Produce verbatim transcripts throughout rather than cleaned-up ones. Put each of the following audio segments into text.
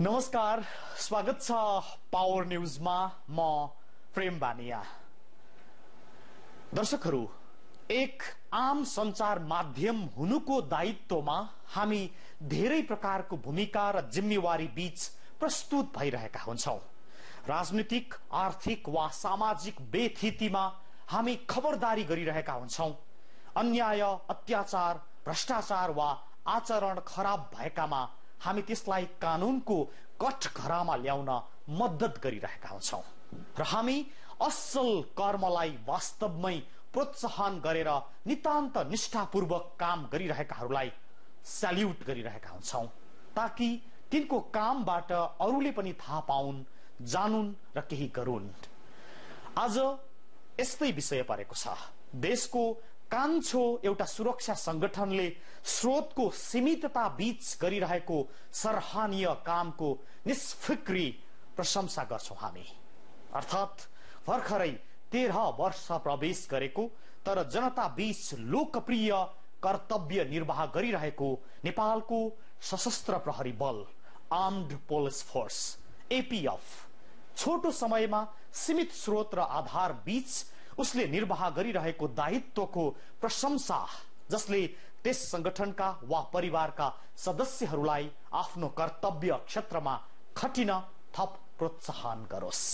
नमस्कार, स्वागत छ पावर न्यूजमा। म प्रेम बानिया। दर्शकहरू, एक आम संचार माध्यम हुनुको दायित्वमा हामी धेरै प्रकारको भूमिका र जिम्मेवारी बीच प्रस्तुत भइरहेका हुन्छौं। राजनीतिक, आर्थिक वा सामाजिक बेथितिमा हामी खबरदारी गरिरहेका हुन्छौं। अन्याय, अत्याचार, भ्रष्टाचार वा आचरण खराब भएकामा हामी त्यसलाई कानूनको कठघरामा ल्याउन मद्दत गरिरहेका हुन्छौं र हामी असल कर्मलाई वास्तवमै प्रोत्साहन गरेर नितान्त निष्ठापूर्वक काम गरिरहेकाहरूलाई सल्युट गरिरहेका हुन्छौं, ताकि तिनको कामबाट अरूले पनि थाहा पाउन्, जानुन् र केही गरून्। आज यस्तै विषय परेको छ। देशको कान्छो एउटा सुरक्षा संगठनले स्रोतको सीमितता बीच गरिरहेको सराहनीय कामको निष्फिक्री प्रशंसा गर्छौं हामी। अर्थात् भर्खरै तेह्र वर्ष प्रवेश गरेको तर जनता बीच लोकप्रिय कर्तव्य निर्वाह गरिरहेको नेपालको सशस्त्र प्रहरी बल, आर्म्ड पुलिस फोर्स एपीएफ, छोटो समयमा सीमित स्रोत र आधार बीच उसले निर्वाह गरिरहेको दायित्वको प्रशंसा, जसले त्यस संगठनका वा परिवारका सदस्यहरूलाई आफ्नो कर्तव्य क्षेत्रमा खटिन थप प्रोत्साहन गरोस्।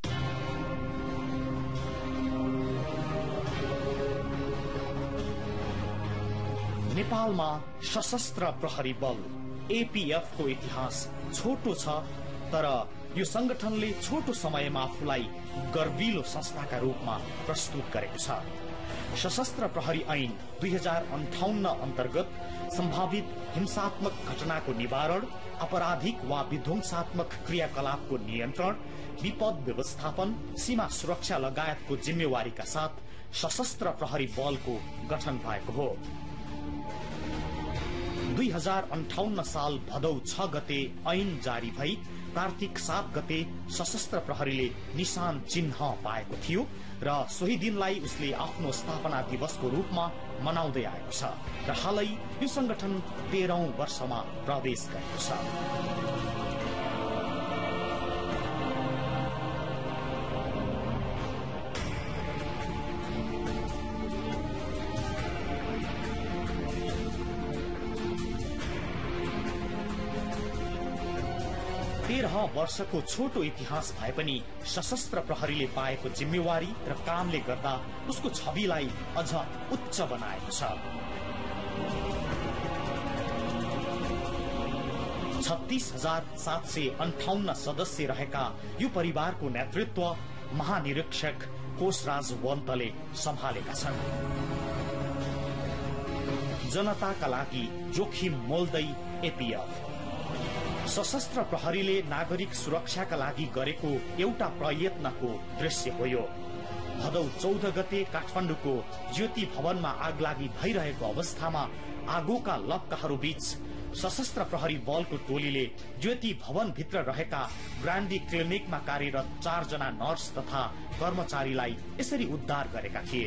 नेपालमा सशस्त्र प्रहरी बल एपीएफ को इतिहास छोटो छ, तर यो संगठनले छोटो समयमा आफूलाई गर्विलो संस्थाका रूपमा प्रस्तुत गरेको छ। सशस्त्र प्रहरी ऐन दुई हजार अन्ठाउन्न अन्तर्गत सम्भावित हिंसात्मक घटनाको निवारण, आपराधिक वा विध्वंसात्मक क्रियाकलापको नियन्त्रण, विपद व्यवस्थापन, सीमा सुरक्षा लगायतको जिम्मेवारीका साथ सशस्त्र प्रहरी बलको गठन भएको हो। दुई हजार अन्ठाउन्न साल भदौ छ गते ऐन जारी भई कार्तिक सात गते सशस्त्र प्रहरीले निशान चिन्ह पाएको थियो र सोही दिनलाई उसले आफ्नो स्थापना दिवसको रूपमा मनाउँदै आएको छ र हालै यो संगठन तेह्रौं वर्षमा प्रवेश गरेको छ। तेह्र वर्षको छोटो इतिहास भए पनि सशस्त्र प्रहरीले पाएको जिम्मेवारी र कामले गर्दा उसको छविलाई अझ उच्च बनाएको छ। छत्तीस हजार सात सय अन्ठाउन्न सदस्य रहेका यो परिवारको नेतृत्व महानिरीक्षक कोशराज वन्तले सम्हालेका छन्। जनताका लागि जोखिम मोल्दै एपीएफ सशस्त्र प्रहरीले नागरिक सुरक्षाका लागि गरेको एउटा प्रयत्नको दृश्य हो यो। भदौ चौध गते काठमाडौँको ज्योति भवनमा आगलागी भइरहेको अवस्थामा आगोका लपकाहरू बीच सशस्त्र प्रहरी बलको टोलीले ज्योति भवन भित्र रहेका ब्रान्डी क्लिनिकमा कार्यरत चारजना नर्स तथा कर्मचारीलाई यसरी उद्धार गरेका थिए।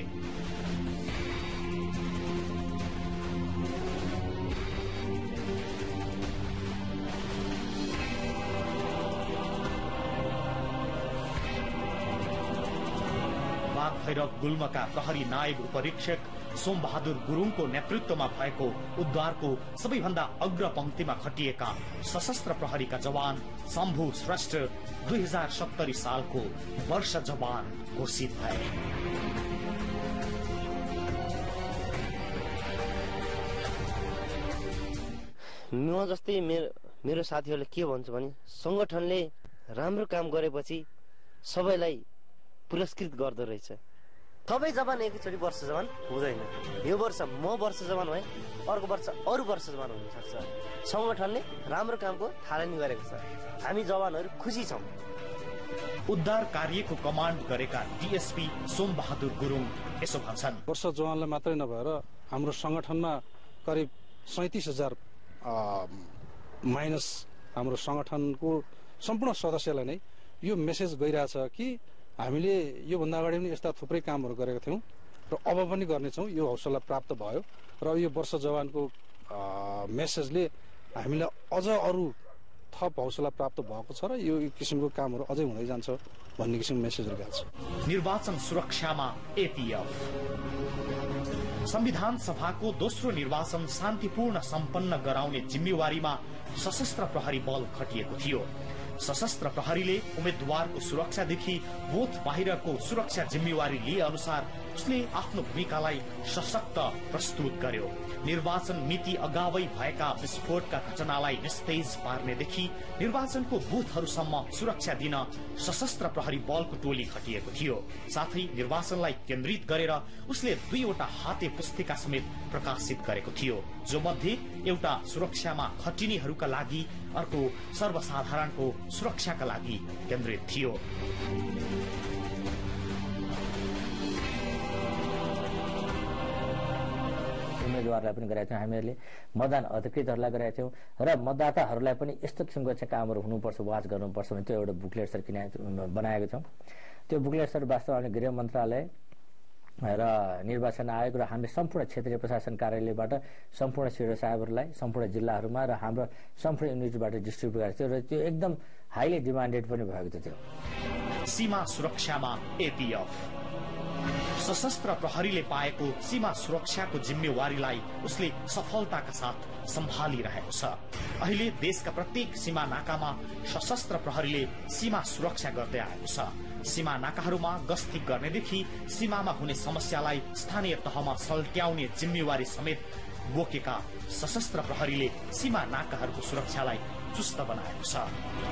भैरव गुल्मका प्रहरी नायब उपरीक्षक सोमबहादुर गुरुङको नेतृत्वमा भएको उद्धारको सबैभन्दा अग्र पंक्तिमा खटिएका सशस्त्र प्रहरीका जवान शम्भु श्रेष्ठ दुई हजार सत्तरी सालको वर्ष जवान घोषित भए। म जस्तै मेरो मेरो साथीहरूले के भन्छ भने संगठनले राम्रो काम गरेपछि सबैलाई पुरस्कृत गर्दो रहेछ। सबै जवान एकैचोटि वर्ष जवान हुँदैन। यो वर्ष म वर्ष जवान भए, अर्को वर्ष अरू वर्ष जवान हुन सक्छ। संगठनले राम्रो कामको थालनी गरेको छ। हामी जवानहरू खुसी छौं। उद्धार कार्यको कमान्ड गरेका डीएसपी सोमबहादुर गुरुङ यसो भन्छन्। वर्ष जवानलाई मात्रै नभएर हाम्रो संगठनमा करिब सैंतीस हजार माइनस हाम्रो संगठनको सम्पूर्ण सदस्यलाई नै यो मेसेज गइरहेछ कि हामीले यो भन्दा अगाडि पनि यस्ता थुप्रै कामहरू गरेका थियौं र अब पनि गर्नेछौं। यो हौसला प्राप्त भयो र यो वर्ष जवानको मेसेजले हामीलाई अझ अरू थप हौसला प्राप्त भएको छ र यो किसिमको कामहरू अझै हुँदै जान्छ भन्ने किसिमको मेसेजहरू गएको छ। निर्वाचन सुरक्षामा एपीएफ। संविधान सभाको दोस्रो निर्वाचन शान्तिपूर्ण सम्पन्न गराउने जिम्मेवारीमा सशस्त्र प्रहरी बल खटिएको थियो। सशस्त्र प्रहरीले उम्मेद्वारको सुरक्षादेखि बुथ बाहिरको सुरक्षा जिम्मेवारी लिए अनुसार उसले आफ्नो भूमिकालाई सशक्त प्रस्तुत गर्यो। निर्वाचन मिति अगावै भएका विस्फोटका घटनालाई निस्तेज पार्नेदेखि निर्वाचनको बुथहरूसम्म सुरक्षा दिन सशस्त्र प्रहरी बलको टोली खटिएको थियो। साथै निर्वाचनलाई केन्द्रित गरेर उसले दुईवटा हाते पुस्तिका समेत प्रकाशित गरेको थियो, जो मध्ये एउटा सुरक्षामा खटिनेहरूका लागि, अर्को सर्वसाधारणको सुरक्षाका लागि केन्द्रित थियो। उम्मेदवारलाई पनि गरेका थियौँ हामीहरूले, मतदान अधिकृतहरूलाई गरेका थियौँ र मतदाताहरूलाई पनि यस्तो किसिमको चाहिँ कामहरू हुनुपर्छ, वाच गर्नुपर्छ भने त्यो एउटा बुकलेट सर किन बनाएको छौँ। त्यो बुकलेट सर वास्तवमा हामी गृह मन्त्रालय र निर्वाचन आयोग र हामीले सम्पूर्ण क्षेत्रीय प्रशासन कार्यालयबाट सम्पूर्ण सिडिओ साहेबहरूलाई सम्पूर्ण जिल्लाहरूमा र हाम्रो सम्पूर्ण युनिटबाट डिस्ट्रिब्युट गरेको थियो र त्यो एकदम हाइली डिमान्डेड पनि भएको थियो। सीमा सुरक्षामा एपीएफ। सशस्त्र प्रहरीले पाएको सीमा सुरक्षाको जिम्मेवारीलाई उसले सफलताका साथ सम्हालिरहेको छ। अहिले देशका प्रत्येक सीमा नाकामा सशस्त्र प्रहरीले सीमा सुरक्षा गर्दै आएको छ। सीमा नाकाहरूमा गस्ती गर्नेदेखि सीमामा हुने समस्यालाई स्थानीय तहमा सल्ट्याउने जिम्मेवारी समेत बोकेका सशस्त्र प्रहरीले सीमा नाकाहरूको सुरक्षालाई चुस्त बनाएको छ।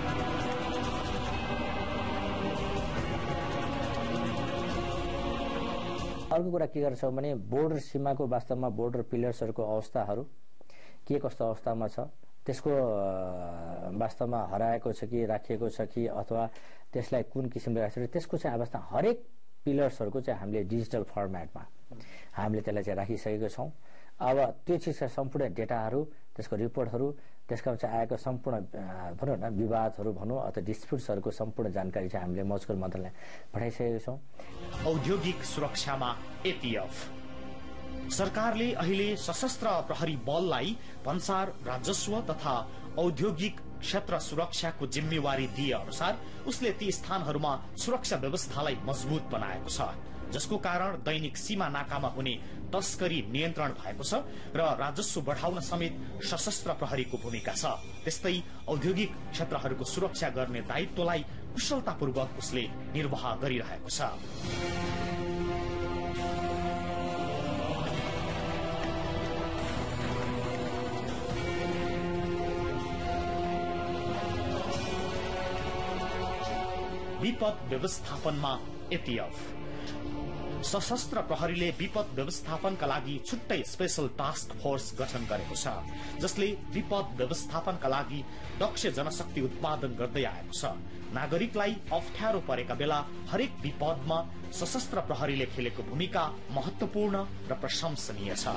अर्को कुरा के गर्छौँ भने बोर्डर सीमाको वास्तवमा बोर्डर पिलर्सहरूको अवस्थाहरू के कस्तो अवस्थामा छ, त्यसको वास्तवमा हराएको छ कि राखिएको छ कि अथवा त्यसलाई कुन किसिमले राखेको छ, त्यसको चाहिँ अवस्था हरेक पिलर्सहरूको चाहिँ हामीले डिजिटल फर्मेटमा हामीले त्यसलाई चाहिँ राखिसकेको छौँ। अब त्यो चिजका सम्पूर्ण डेटाहरू, त्यसको रिपोर्टहरू, त्यसका चाहिँ आएको सम्पूर्ण भनौँ न विवादहरू भनौँ अथवा डिस्प्युट्सहरूको सम्पूर्ण जानकारी चाहिँ हामीले मजकुर मन्त्रालयलाई पठाइसकेका छौँ। औद्योगिक सुरक्षामा एपीएफ। सरकारले अहिले सशस्त्र प्रहरी बललाई भन्सार राजस्व तथा औद्योगिक क्षेत्र सुरक्षाको जिम्मेवारी दिए अनुसार उसले ती स्थानहरूमा सुरक्षा व्यवस्थालाई मजबुत बनाएको छ, जसको कारण दैनिक सीमा नाकामा हुने तस्करी नियन्त्रण भएको छ र राजस्व बढाउन समेत सशस्त्र प्रहरीको भूमिका छ। त्यस्तै औद्योगिक क्षेत्रहरूको सुरक्षा गर्ने दायित्वलाई कुशलतापूर्वक उसले निर्वाह गरिरहेको छ। विपद व्यवस्थापनमा एपीएफ। सशस्त्र प्रहरीले विपद व्यवस्थापनका लागि छुट्टै स्पेशल टास्क फोर्स गठन गरेको छ, जसले विपद व्यवस्थापनका लागि दक्ष जनशक्ति उत्पादन गर्दै आएको छ। नागरिकलाई अप्ठ्यारो परेका बेला हरेक विपदमा सशस्त्र प्रहरीले खेलेको भूमिका महत्वपूर्ण र प्रशंसनीय छ।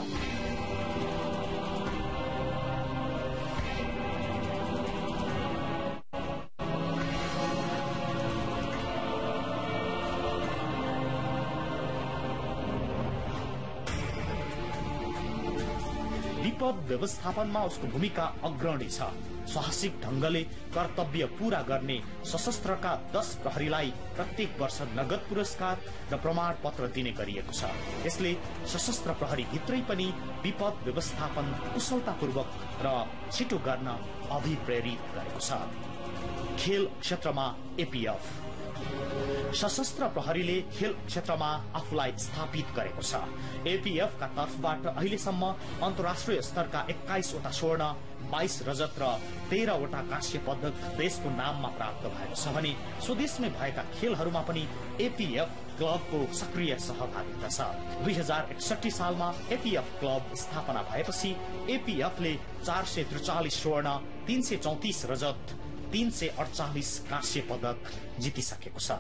विपद व्यवस्थापनमा उसको भूमिका अग्रणी छ। साहसिक ढंगले कर्तव्य पूरा गर्ने सशस्त्रका दस प्रहरीलाई प्रत्येक वर्ष नगद पुरस्कार र प्रमाण पत्र दिने गरिएको छ। यसले सशस्त्र प्रहरी भित्रै पनि विपद व्यवस्थापन कुशलतापूर्वक र छिटो गर्न अभिप्रेरित गरेको छ। खेल क्षेत्रमा एपीएफ। सशस्त्र प्रहरीले खेल क्षेत्रमा आफूलाई स्थापित गरेको छ। एपीएफ का तर्फबाट अहिलेसम्म अन्तर्राष्ट्रिय स्तरका एक्काइसवटा स्वर्ण, बाइस रजत र तेह्रवटा कांस्य पदक देशको नाममा प्राप्त भएको छ भने स्वदेशमै भएका खेलहरूमा पनि एपीएफ क्लबको सक्रिय सहभागिता छ। दुई हजार एकसठी सालमा एपीएफ क्लब स्थापना भएपछि एपीएफले चार सय त्रिचालिस स्वर्ण, तीन सय चौतिस रजत, तीन सय अडचालिस कांस्य पदक जितिसकेको छ।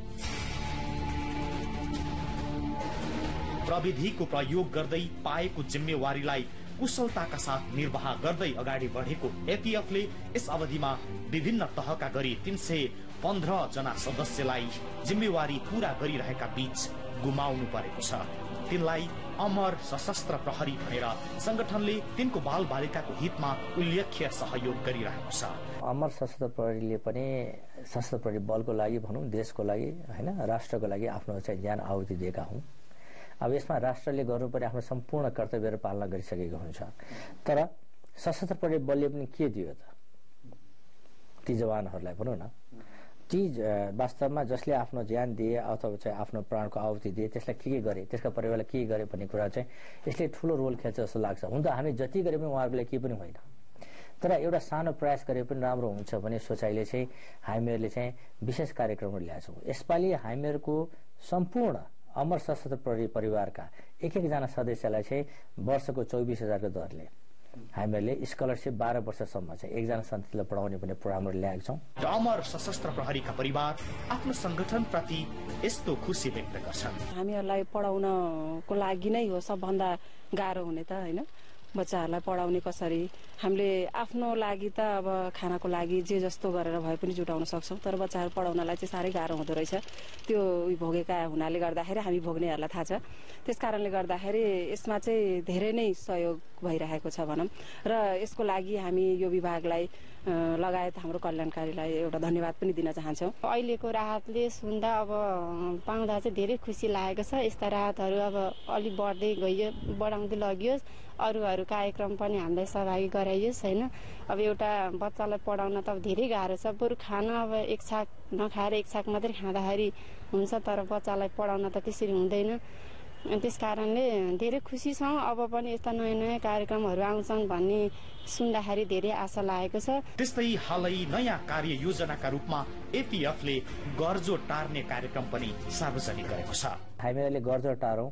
प्रविधिको प्रयोग गर्दै पाएको जिम्मेवारीलाई कुशलताका साथ निर्वाह गर्दै अगाडि बढेको एपीएफले यस अवधिमा विभिन्न तहका गरी तीन सय पन्ध्र जना सदस्यलाई जिम्मेवारी पूरा गरिरहेका बीच गुमाउनु परेको छ। तिनलाई अमर सशस्त्र प्रहरी भनेर संगठनले तिनको बाल बालिकाको हितमा उल्लेख्य सहयोग गरिरहेको छ। अमर सशस्त्र प्रहरीले पनि सशस्त्र प्रहरी बलको लागि भनौँ, देशको लागि हैन, राष्ट्रको लागि आफ्नो चाहिँ ज्यान आहुति दिएका हुन्। अब यसमा राष्ट्रले गर्नुपर्ने आफ्नो सम्पूर्ण कर्तव्यहरू पालना गरिसकेको हुन्छ। तर सशस्त्र प्रहरी बलले पनि के दियो त ती जवानहरूलाई भनौँ न, ती वास्तवमा जसले आफ्नो ज्यान दिए अथवा चाहिँ आफ्नो प्राणको आहुति दिए त्यसलाई के के गरे, त्यसका परिवारलाई के गरे भन्ने कुरा चाहिँ यसले ठुलो रोल खेल्छ जस्तो लाग्छ। हुन त हामी जति गरे पनि उहाँहरूले केही पनि होइन, तर एउटा सानो प्रयास गरे पनि राम्रो हुन्छ भन्ने सोचाइले चाहिँ हामीहरूले चाहिँ विशेष कार्यक्रमहरू ल्याएको छौँ। यसपालि हामीहरूको सम्पूर्ण अमर सशस्त्र प्रहरी परिवारका एक एकजना सदस्यलाई चाहिँ वर्षको चौबिस हजारको दरले हामीहरूले स्कलरसिप बाह्र वर्षसम्म चाहिँ एकजना सन्ततिलाई पढाउने भन्ने प्रोग्रामहरू ल्याएका छौँ। अमर सशस्त्र प्रहरीका परिवार आफ्नो संगठन प्रति यस्तो खुसी व्यक्त गर्छन्। हामीहरूलाई पढाउनको लागि नै हो सबभन्दा गाह्रो हुने त होइन, बच्चाहरूलाई पढाउने कसरी। हामीले आफ्नो लागि त अब खानाको लागि जे जस्तो गरेर भए पनि जुटाउन सक्छौँ, तर बच्चाहरू पढाउनलाई चाहिँ साह्रै गाह्रो हुँदो रहेछ। त्यो भोगेका हुनाले गर्दाखेरि हामी भोग्नेहरूलाई थाहा छ। त्यस कारणले गर्दाखेरि यसमा चाहिँ धेरै नै सहयोग भइरहेको छ भनौँ, र यसको लागि हामी यो विभागलाई लगायत हाम्रो कल्याणकारीलाई एउटा धन्यवाद पनि दिन चाहन्छौँ। अहिलेको राहतले सुन्दा अब पाउँदा चाहिँ धेरै खुसी लागेको छ। यस्ता राहतहरू अब अलिक बढ्दै गइयो, बढाउँदै लगियोस्, अरू अरू कार्यक्रम पनि हामीलाई सहभागी गराइयोस् होइन। अब एउटा बच्चालाई पढाउन त अब धेरै गाह्रो छ। बरु खाना अब एक छाक नखाएर एक छाक मात्रै खाँदाखेरि हुन्छ, तर बच्चालाई पढाउन त त्यसरी हुँदैन। त्यस कारणले धेरै खुसी छौँ। अब पनि यस्ता नयाँ नयाँ कार्यक्रमहरू आउँछन् भन्ने सुन्दाखेरि धेरै आशा लागेको छ। त्यस्तै हालै नयाँ कार्य योजनाका रूपमा एपीएफले गर्जो टार्ने कार्यक्रम पनि सार्वजनिक गरेको छ। हामीहरूले गर्जो टारौँ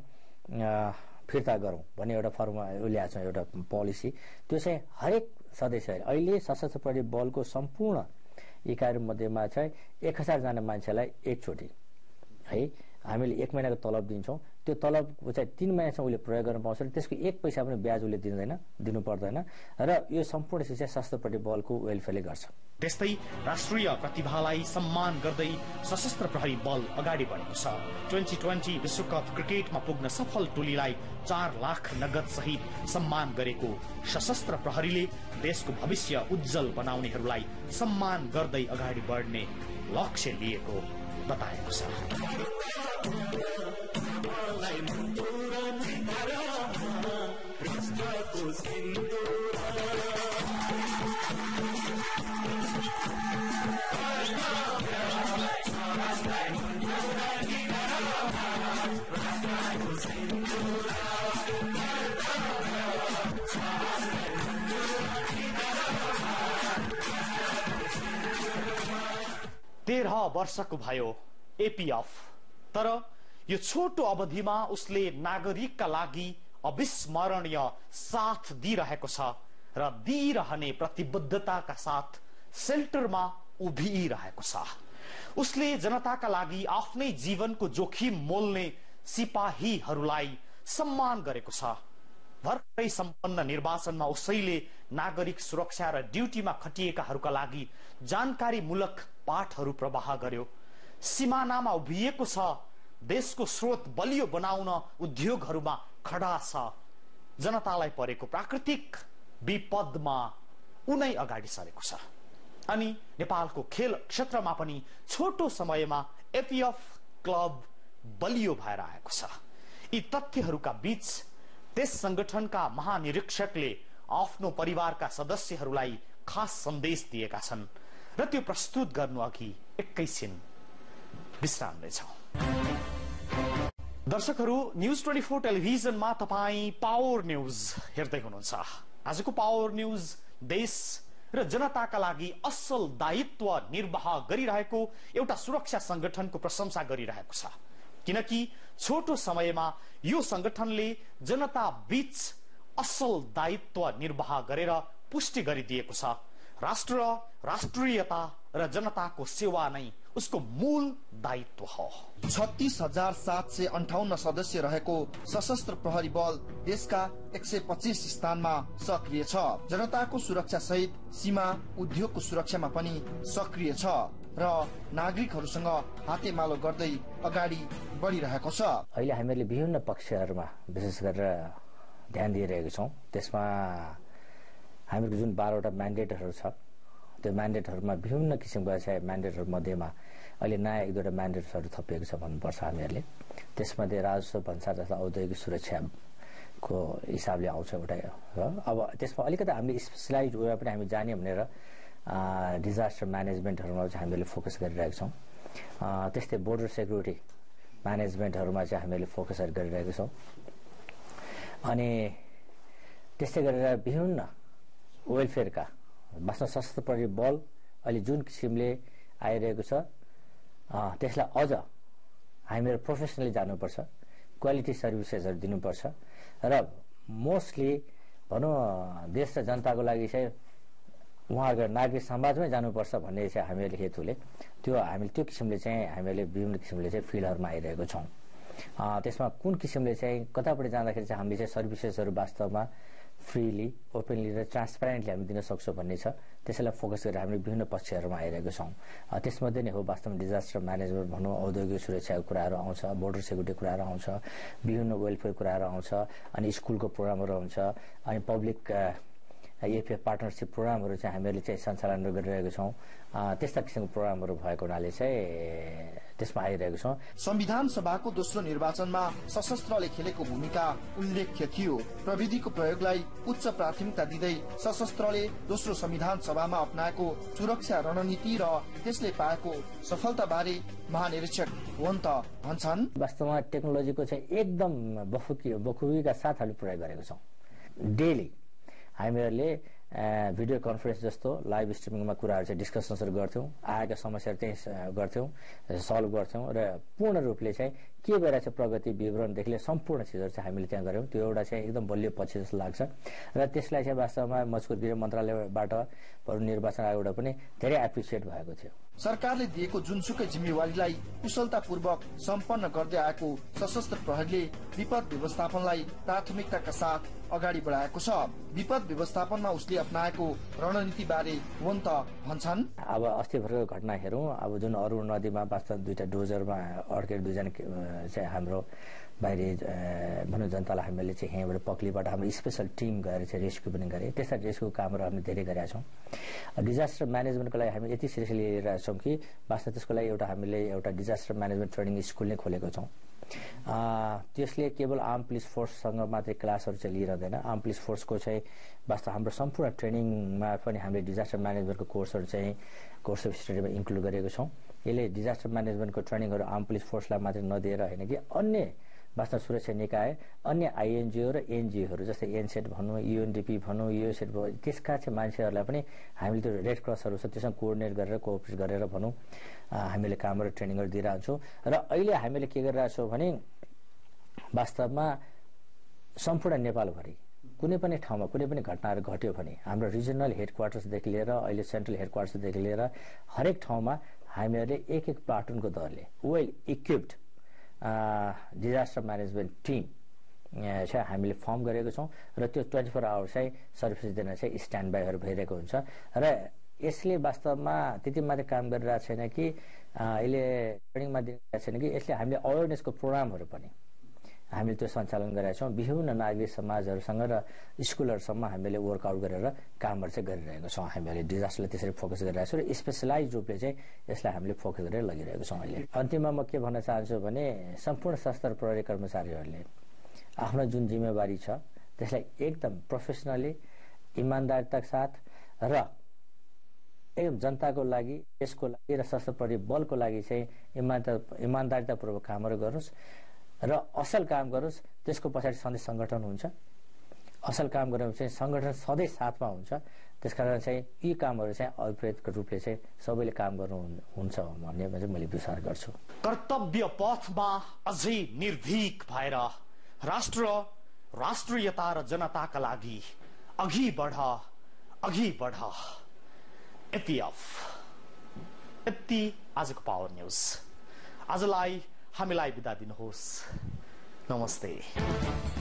फिर्ता गरौँ भन्ने एउटा फर्मुला ल्याएको छौँ, एउटा पोलिसी। त्यो चाहिँ हरेक सदस्यले अहिले सशस्त्र प्रहरी बलको सम्पूर्ण इकाइहरू मध्येमा चाहिँ एक हजारजना मान्छेलाई एकचोटि है हामीले एक महिनाको तलब दिन्छौँ। त्यो तलब चाहिँ तीन महिनासम्म उसले प्रयोग गर्न पाउँछ, त्यसको एक पैसा पनि ब्याज उसले दिँदैन, दिनु पर्दैन, र यो सम्पूर्ण शिक्षा सशस्त्र प्रहरी बलको वेलफेयरले गर्छ। त्यस्तै राष्ट्रिय प्रतिभालाई सम्मान गर्दै सशस्त्र प्रहरी बल अगाडि बढेको छ। ट्वेन्टी ट्वेन्टी विश्वकप क्रिकेटमा पुग्न सफल टोलीलाई चार लाख नगद सहित सम्मान गरेको सशस्त्र प्रहरीले देशको भविष्य उज्जवल बनाउनेहरूलाई सम्मान गर्दै अगाडि बढ्ने लक्ष्य लिएको बताएको छ। तेह्र वर्षको भयो एपीएफ, तर यो छोटो अवधिमा उसले नागरिकका लागि अविस्मरणीय साथ दिइरहेको छ र दिइरहने प्रतिबद्धताका साथ सेल्टरमा उभिरहेको छ। उसले जनताका लागि आफ्नै जीवनको जोखिम मोल्ने सिपाहीहरूलाई सम्मान गरेको छ। भर्खरै सम्पन्न निर्वाचनमा उसैले नागरिक सुरक्षा र ड्युटीमा खटिएकाहरूका लागि जानकारीमूलक पाठहरू प्रवाह गर्यो। सीमानामा उभिएको छ, देशको स्रोत बलियो बनाउन उद्योगहरूमा खडा छ। जनतालाई परेको प्राकृतिक विपदमा उनै अगाडि सरेको छ। अनि नेपालको खेल क्षेत्रमा पनि छोटो समयमा एपीएफ क्लब बलियो भएर आएको छ। यी तथ्यहरूका बीच त्यस संगठनका महानिरीक्षकले आफ्नो परिवारका सदस्यहरूलाई खास सन्देश दिएका छन् र त्यो प्रस्तुत गर्नु अघि एकैछिन विश्राम लिन्छौं। दर्शकहरू, न्यूज ट्वेन्टी फोर टेलिभिजनमा तपाईँ पावर न्यूज हेर्दै हुनुहुन्छ। आजको पावर न्यूज देश र जनताका लागि असल दायित्व निर्वाह गरिरहेको एउटा सुरक्षा संगठनको प्रशंसा गरिरहेको छ, किनकि छोटो समयमा यो संगठनले जनता बीच असल दायित्व निर्वाह गरेर पुष्टि गरिदिएको छ। राष्ट्र, राष्ट्रियता र जनताको सेवा नै उसको मूल दायित्व हो। छत्तीस हजार सात सय अन्ठाउन्न सदस्य रहेको सशस्त्र प्रहरी बल देशका एक सय पच्चीस स्थानमा सक्रिय छ। जनताको सुरक्षा सहित सीमा उद्योगको सुरक्षामा पनि सक्रिय छ। र नागरिकहरूसँग हातेमालो गर्दै अगाडि बढिरहेको छ। अहिले हामीले विभिन्न पक्षहरूमा विशेष गरेर ध्यान दिइरहेको छौँ। त्यसमा हामीहरूको जुन बाह्रवटा म्यान्डेटहरू छ त्यो म्यान्डेटहरूमा विभिन्न किसिमका चाहिँ म्यान्डेटहरू मध्येमा अहिले नयाँ एक दुईवटा म्यान्डेटहरू थपिएको छ भन्नुपर्छ हामीहरूले। त्यसमध्ये राजस्व भन्सार तथा औद्योगिक सुरक्षाको हिसाबले आउँछ एउटा र अब त्यसमा अलिकति हामीले स्पेसलाइज वेमा पनि हामी जाने भनेर डिजास्टर म्यानेजमेन्टहरूमा चाहिँ हामीले फोकस गरिरहेका छौँ। त्यस्तै बोर्डर सेक्युरिटी म्यानेजमेन्टहरूमा चाहिँ हामीले फोकसहरू गरिरहेका छौँ। अनि त्यस्तै गरेर विभिन्न वेलफेयरका वास्तव सशस्त्र प्रहरी बल अहिले जुन किसिमले आइरहेको छ त्यसलाई अझ हामीहरू प्रोफेसनली जानुपर्छ, क्वालिटी सर्भिसेसहरू दिनुपर्छ र मोस्टली भनौँ देश र जनताको लागि चाहिँ उहाँहरूको नागरिक समाजमै जानुपर्छ भन्ने चाहिँ हामीहरूले हेतुले त्यो हामीले त्यो किसिमले चाहिँ हामीहरूले विभिन्न किसिमले चाहिँ फिल्डहरूमा आइरहेको छौँ। त्यसमा कुन किसिमले चाहिँ कतापट्टि जाँदाखेरि चाहिँ हामीले चाहिँ सर्भिसेसहरू वास्तवमा फ्रीली ओपनली र ट्रान्सप्यारेन्टली हामी दिन सक्छौँ भन्ने छ। त्यसैलाई फोकस गरेर हामी विभिन्न पक्षहरूमा आइरहेको छौँ। त्यसमध्ये नै हो वास्तवमा डिजास्टर म्यानेजमेन्ट भनौँ, औद्योगिक सुरक्षाको कुराहरू आउँछ, बोर्डर सेक्युरिटी कुराहरू आउँछ, विभिन्न वेलफेयर कुराहरू आउँछ, अनि स्कुलको प्रोग्रामहरू आउँछ, अनि पब्लिक एपिएफ पार्टनरसिप प्रोग्रामहरू चाहिँ हामीहरूले चाहिँ सञ्चालन गरिरहेको छौँ। त्यस्ता किसिमको प्रोग्रामहरू भएको हुनाले चाहिँ त्यसमा आइरहेको छौँ। संविधान सभाको दोस्रो निर्वाचनमा सशस्त्रले खेलेको भूमिका उल्लेख्य थियो। प्रविधिको प्रयोगलाई उच्च प्राथमिकता दिँदै सशस्त्रले दोस्रो संविधान सभामा अपनाएको सुरक्षा रणनीति र त्यसले पाएको सफलता बारे महानिरीक्षक वन्त भन्छन्। वास्तवमा टेक्नोलोजीको चाहिँ एकदम बखुबीका साथ हामीले प्रयोग गरेको छौँ। डेली हामीहरूले भिडियो कन्फरेन्स जस्तो लाइभ स्ट्रिमिङमा कुराहरू चाहिँ डिस्कसन्सहरू गर्थ्यौँ, आएका समस्याहरू चाहिँ गर्थ्यौँ, सल्भ गर्थ्यौँ र पूर्ण रूपले चाहिँ के भइरहेको छ प्रगति विवरणदेखि लिएर सम्पूर्ण चिजहरू चाहिँ हामीले त्यहाँ गऱ्यौँ। त्यो एउटा चाहिँ एकदम बलियो पक्ष जस्तो लाग्छ र त्यसलाई चाहिँ वास्तवमा मजकुर गृह मन्त्रालयबाट निर्वाचन आयोगबाट पनि धेरै एप्रिसिएट भएको थियो। सरकारले दिएको जुनसुकै जिम्मेवारीलाई कुशलतापूर्वक सम्पन्न गर्दै आएको सशस्त्र प्रहरीले विपद व्यवस्थापनलाई प्राथमिकताका साथ अगाडि बढाएको छ। विपद व्यवस्थापनमा उसले अपनाएको रणनीति बारे वन्त भन्छन्। अब अस्ति भर्खरको घटना हेरौँ, अब जुन अरुण नदीमा वास्तव दुईटा डोजरमा अड्केर दुईजना चाहिँ हाम्रो बाहिरी भनौँ जनतालाई हामीले चाहिँ यहीँबाट पक्लीबाट हाम्रो स्पेसल टिम गएर चाहिँ रेस्क्यु पनि गरे। त्यस्ता रेस्क्यु कामहरू हामीले धेरै गरेका छौँ। डिजास्टर म्यानेजमेन्टको लागि हामी यति सिरियसली लिइरहेका छौँ कि वास्तव त्यसको लागि एउटा हामीले एउटा डिजास्टर म्यानेजमेन्ट ट्रेनिङ स्कुल नै खोलेको छौँ। त्यसले केवल आर्म पुलिस फोर्ससँग मात्रै क्लासहरू चाहिँ लिइरहँदैन। आर्म पुलिस फोर्सको चाहिँ वास्तव हाम्रो सम्पूर्ण ट्रेनिङमा पनि हामीले डिजास्टर म्यानेजमेन्टको कोर्सहरू चाहिँ कोर्स अफ स्टडीमा इन्क्लुड गरेको छौँ। यसले डिजास्टर म्यानेजमेन्टको ट्रेनिङहरू आर्म पुलिस फोर्सलाई मात्रै नदिएर होइन कि अन्य वास्तव सुरक्षा निकाय, अन्य आइएनजिओ र एनजिओहरू जस्तै एनसेट भनौँ, युएनडिपी भनौँ, युएसएड भयो, त्यसका चाहिँ मान्छेहरूलाई पनि हामीले त्यो रेड क्रसहरू छ त्योसँग कोअर्डिनेट गरेर कोअपरेट गरेर भनौँ हामीले कामहरू ट्रेनिङहरू दिइरहेछौँ। र अहिले हामीले के गरिरहेछौँ भने वास्तवमा सम्पूर्ण नेपालभरि कुनै पनि ठाउँमा कुनै पनि घटनाहरू घट्यो भने हाम्रो रिजनल हेड क्वार्टर्सदेखि लिएर अहिले सेन्ट्रल हेड क्वार्टर्सदेखि लिएर हरेक ठाउँमा हामीहरूले एक एक प्लाटुनको दरले well equipped disaster management team चाहिँ हामीले फर्म गरेको छौँ र त्यो ट्वेन्टी फोर आवर चाहिँ सर्भिस दिन चाहिँ स्ट्यान्ड बाईहरू भइरहेको हुन्छ। र यसले वास्तवमा त्यति मात्रै काम गरिरहेको छैन कि यसले ट्रेनिङमा दिइरहेको छैन कि यसले हामीले अवेरनेसको प्रोग्रामहरू पनि हामीले त्यो सञ्चालन गरेका छौँ। विभिन्न नागरिक समाजहरूसँग र स्कुलहरूसम्म हामीले वर्कआउट गरेर कामहरू चाहिँ गरिरहेको छौँ। हामीले डिजास्टरलाई त्यसरी फोकस गरिरहेको छौँ र स्पेसलाइज रूपले चाहिँ यसलाई हामीले फोकस गरेर लगिरहेको छौँ। अहिले अन्तिममा म के भन्न चाहन्छु भने सम्पूर्ण सशस्त्र प्रहरी कर्मचारीहरूले आफ्नो जुन जिम्मेवारी छ त्यसलाई एकदम प्रोफेसनली इमान्दारिताका साथ र एकदम जनताको लागि, देशको लागि र सशस्त्र प्रहरी बलको लागि चाहिँ इमान्दार इमान्दारितापूर्वक कामहरू गर्नुहोस् र असल काम गरोस्। त्यसको पछाडि सधैँ सङ्गठन हुन्छ। असल काम गरेर चाहिँ सङ्गठन सधैँ साथमा हुन्छ। त्यसकारण चाहिँ यी कामहरू चाहिँ अभिप्रेतको रूपले चाहिँ सबैले काम गर्नु हुन्छ भन्ने चाहिँ मैले विचार गर्छु। कर्तव्य पथमा अझै निर्भीक भएर राष्ट्र, राष्ट्रियता र जनताका लागि अघि बढ अघि बढ। एपिएफ यति आजको पावर न्यूज। आजलाई हामीलाई बिदा दिनुहोस्। नमस्ते।